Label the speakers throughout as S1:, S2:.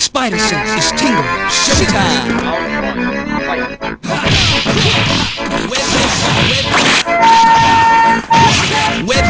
S1: spider sense is tingling. Showtime! Web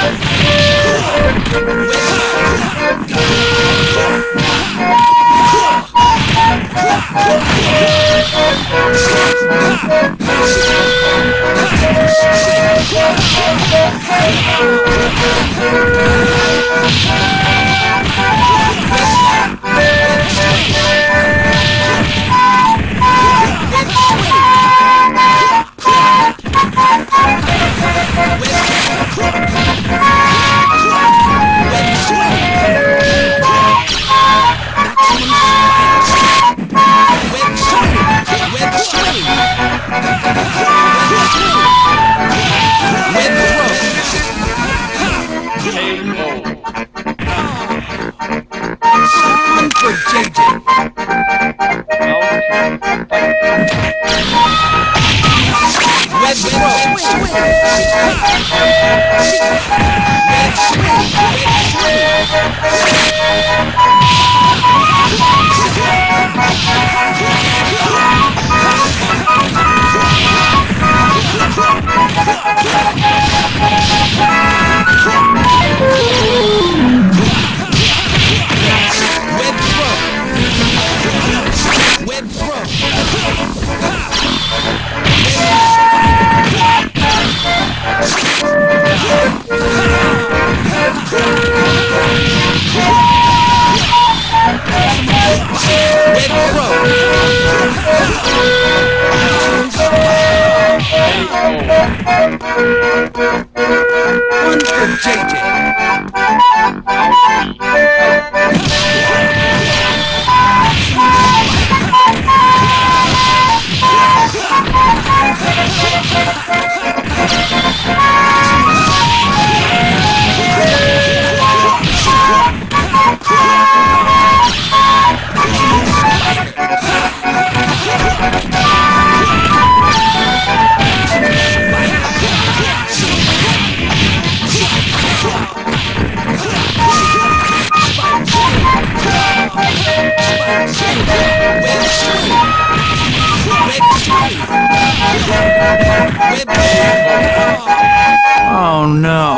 S2: Oh no,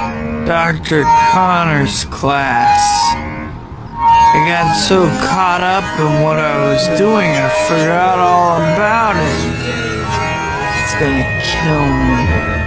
S2: Dr. Connor's class. I got so caught up in what I was doing, I forgot all about it. It's gonna kill me.